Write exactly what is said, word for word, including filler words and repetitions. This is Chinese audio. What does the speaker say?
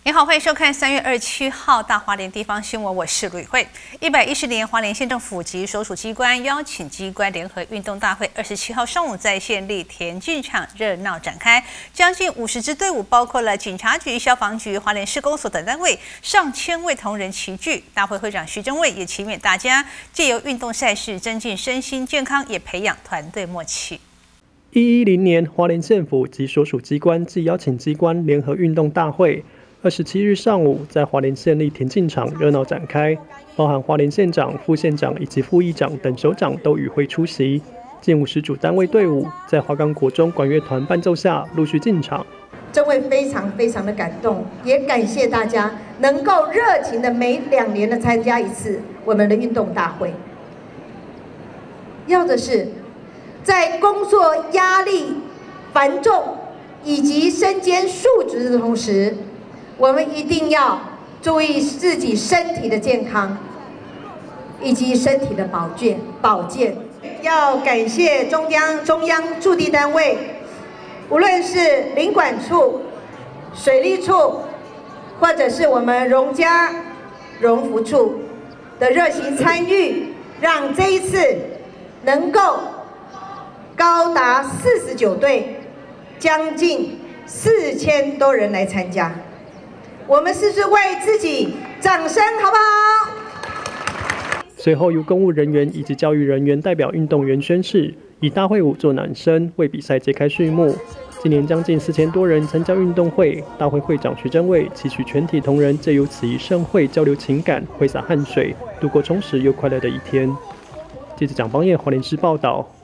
你好，欢迎收看三月二十七号大花莲地方新闻，我是吕慧。一百一十年花莲县政府及所属机关邀请机关联合运动大会，二十七号上午在县立田径场热闹展开，将近五十支队伍，包括了警察局、消防局、花莲市公所等单位，上千位同仁齐聚。大会会长徐正伟也期勉大家借由运动赛事增进身心健康，也培养团队默契。 一百一十年花莲县府及所属机关暨邀请机关联合运动大会。二十七日上午，在花莲县立田径场热闹展开，包含花莲县长、副县长以及副议长等首长都与会出席。近五十组单位队伍在华冈国中管乐团伴奏下陆续进场。 这位非常非常的感动，也感谢大家能够热情的每两年的参加一次我们的运动大会。要的是，在工作压力繁重以及身兼数职的同时，我们一定要注意自己身体的健康，以及身体的保健保健。要感谢中央中央驻地单位，无论是领管处、水利处，或者是我们荣家荣福处的热情参与，让这一次能够高达四十九队，将近四千多人来参加。我们是不是为自己掌声，好不好？ 随后由公务人员以及教育人员代表运动员宣誓，以大会舞作暖身，为比赛揭开序幕。今年将近四千多人参加运动会，大会会长徐正伟期许全体同仁借由此一盛会交流情感，挥洒汗水，度过充实又快乐的一天。记者蒋邦彦花莲市报道。